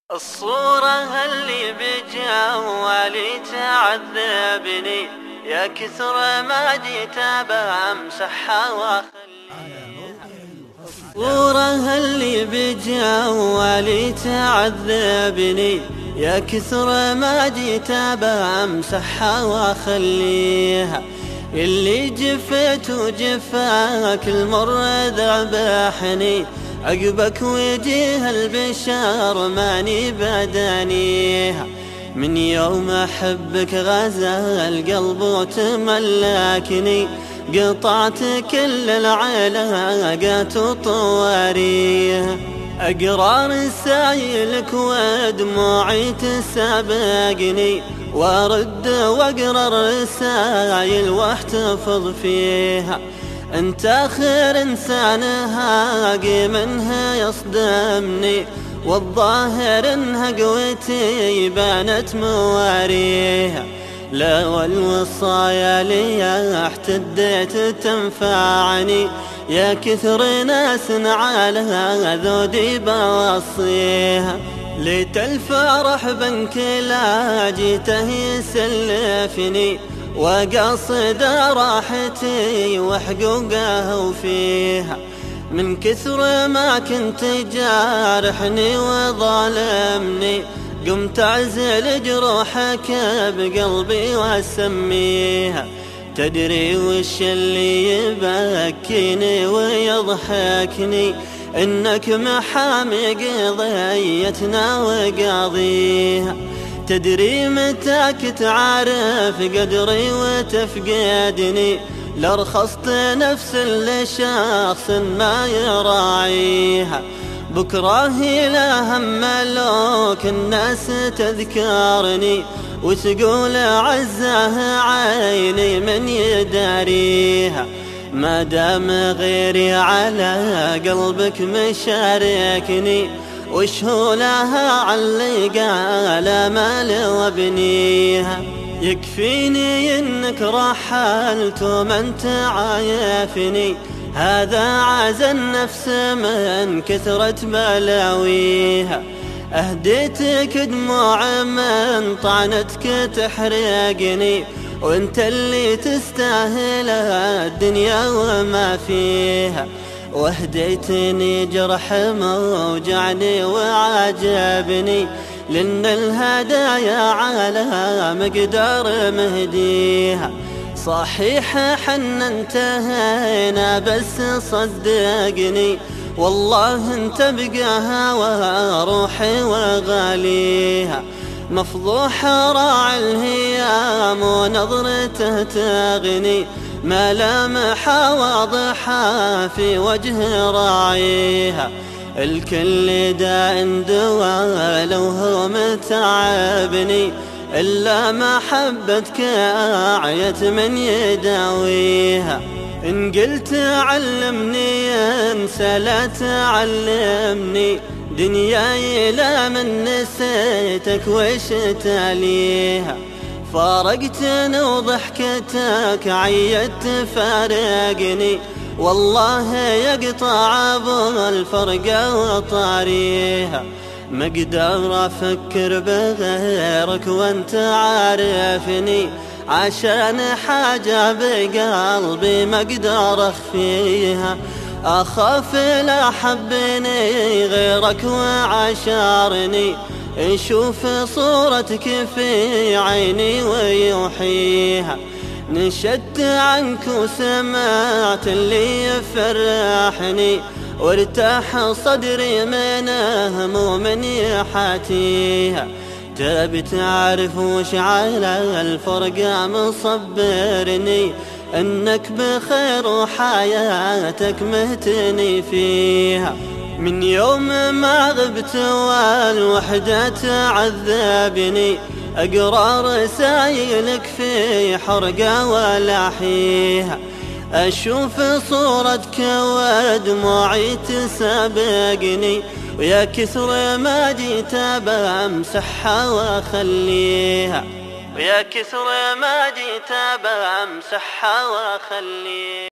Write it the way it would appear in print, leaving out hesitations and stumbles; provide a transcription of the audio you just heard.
الصورة اللي بجوالي تعذبني، يا كثر ما جيت بمسحها واخليها. الصورة اللي بجوالي تعذبني، يا كثر ما جيت بمسحها واخليها. اللي جفت وجفاك المر ذبحني، عقبك وجيه البشر ماني بدانيها. من يوم احبك غزا القلب وتملكني، قطعت كل العلاقات وطواريها. اقرا رسايلك ودموعي تسابقني، وارد واقرا الرسايل واحتفظ فيها. انت اخر انسان هاقي منها يصدمني، والظاهر انها قوتي بانت مواريها. لا والوصايا لي احتديت تنفعني، يا كثر ناس على ذودي بوصيها. ليت الفرح بنك لا جيته يسلفني، وقصد راحتي وحقوقه وفيها. من كثر ما كنت جارحني وظالمني، قمت اعزل جروحك بقلبي واسميها. تدري وش اللي يبكيني ويضحكني؟ انك محامي قضيتنا وقاضيها. تدري متى كنت عارف قدري وتفقدني، لرخصت نفس لشخص ما يراعيها. بكره لا هم لوك الناس تذكرني، وتقول عزاه عيني من يداريها. ما دام غيري على قلبك مشاركني، وش هو لها علي قال مال وابنيها. يكفيني انك رحلت ومن تعايفني، هذا عز النفس من كثرة بلاويها. اهديتك دموع من طعنتك تحرقني، وانت اللي تستاهل الدنيا وما فيها. واهديتني جرح موجعني وعجبني، لأن الهدايا على مقدار مهديها. صحيح حنا انتهينا بس صدقني، والله انت بقاها وروحي وغاليها. مفضوح راعي الهيام ونظرته تغني، ما لامح واضحة في وجه راعيها. الكل داء دواء لو هو متعبني، إلا محبتك أعيت من يداويها. إن قلت علمني انسى لا تعلمني، دنياي لا من نسيتك وش تاليها. فارقتني وضحكتك عيت فارقني، والله يقطع بالفرقة وطاريها. مقدر افكر بغيرك وانت عارفني، عشان حاجة بقلبي ما اقدر اخفيها. اخاف لا حبني غيرك وعشرني، يشوف صورتك في عيني ويوحيها. نشدت عنك وسمعت اللي يفرحني، وارتاح صدري من هموم يحاتيها. تبي تعرف وش على الفرقة مصبرني، انك بخير وحياتك مهتني فيها. من يوم ما غبت والوحدة تعذبني، اقرا رسايلك في حرقة ولاحيها. اشوف صورتك ودموعي تسابقني، ويا كثر ما جيت بمسحها واخليها. ويا كثر ما جيت بمسحها واخليها.